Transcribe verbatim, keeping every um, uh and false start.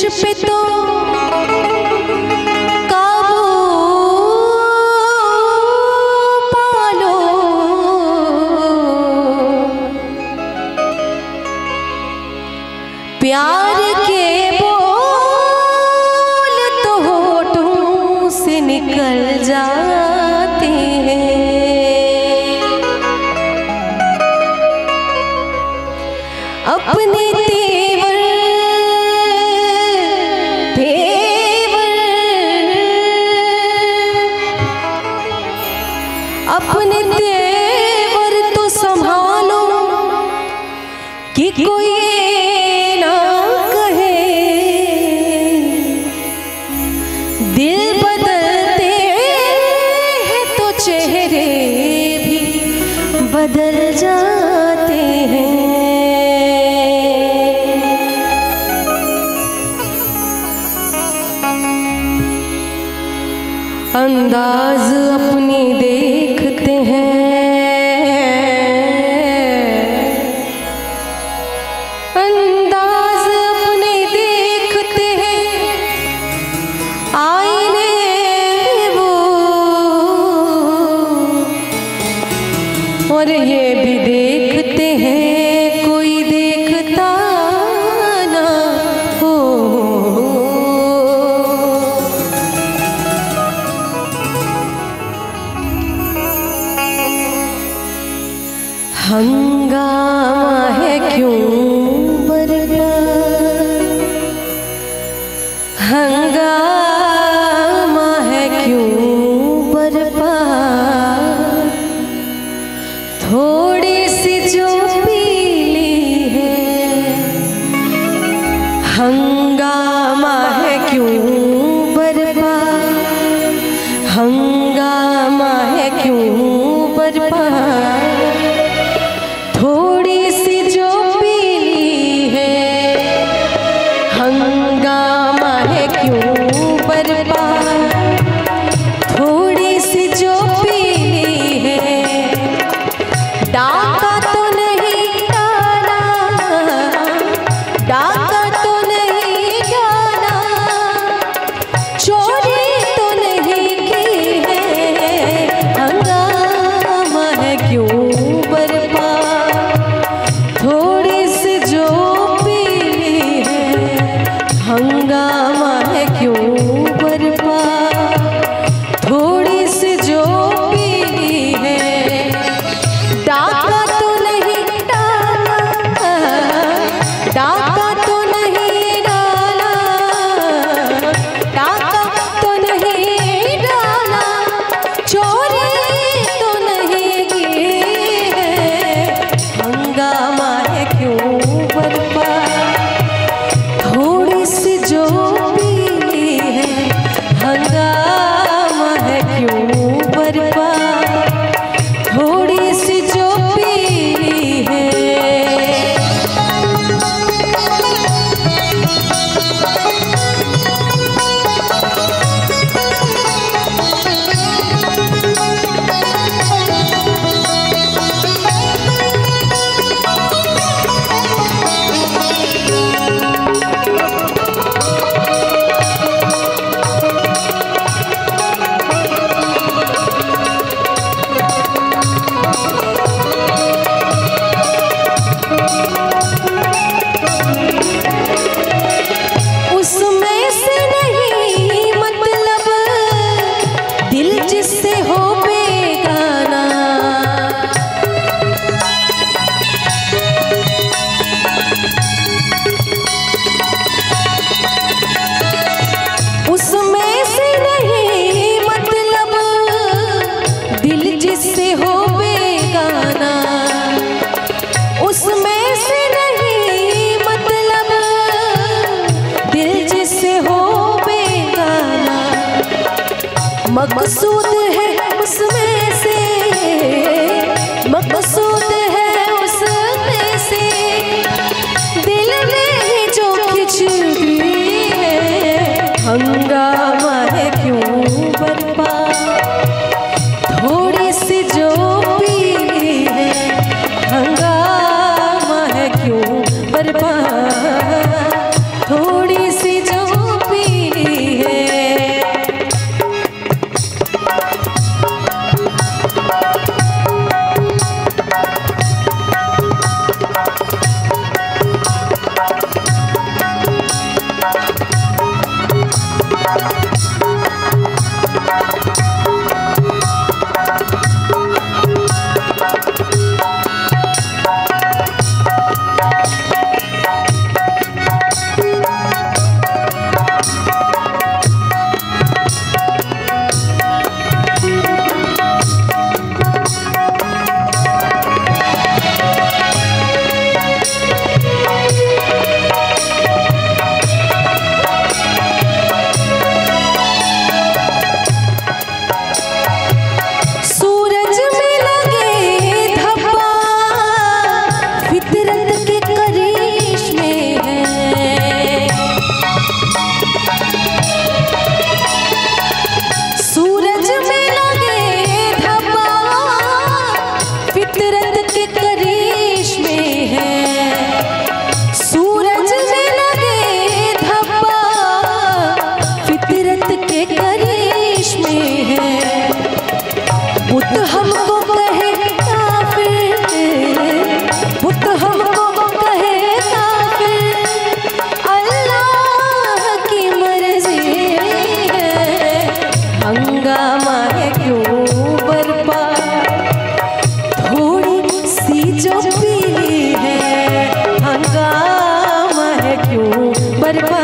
पे तो काबू पालो, प्यार के बोल तो होठों से निकल जाते हैं। अपने तेवर तेवर अपने तेवर तो संभालो कि कोई ना कहे। दिल बदलते हैं तो चेहरे भी बदल जाते हैं। अंदाज अपनी देखते हैं, अंदाज अपने देखते हैं, आईने वो और ये भी देखते हैं कोई देखता ना हो। हंगामा है क्यों बरपा, हंगामा है क्यों बरपा, थोड़ी सी जो पीली है। हंगामा है क्यों बरपा, हंगामा है क्यों बरपा, थोड़ी सी जो पीली है। हंगामा है क्यों बरपा, थोड़ी सी जो पीली है। डाका तो नहीं डाला, डाका तो नहीं डाला, चोरी तो नहीं की है। हंगामा है क्यों बरपा, थोड़ी सी जो पीली है। हंगामा है क्यों बरपा, थोड़ी सी जो पीली है। डाका तो नहीं डाला, डाका तो नहीं डाला, डाका तो नहीं डाला, चोरी तो नहीं की है। हंगामा है क्यों बरपा, थोड़ी सी जो पीली है। हंगामा है क्यों बरपा, थोड़ी सी जो पीली है। उसमें से नहीं मतलब दिल जिससे हो बेगाना। उसमें से नहीं मतलब दिल जिससे हो बेगाना। उसमें से नहीं मतलब दिल जिससे हो बेगाना। मकसूद है उसमें से, मकसूद है उसमें से, दिल में जो खिंचती है। हंगामा है क्यों बरपा, थोड़ी सी जो पीली है। हंगामा है क्यों बरपा, थोड़ी सी जो बर्बाद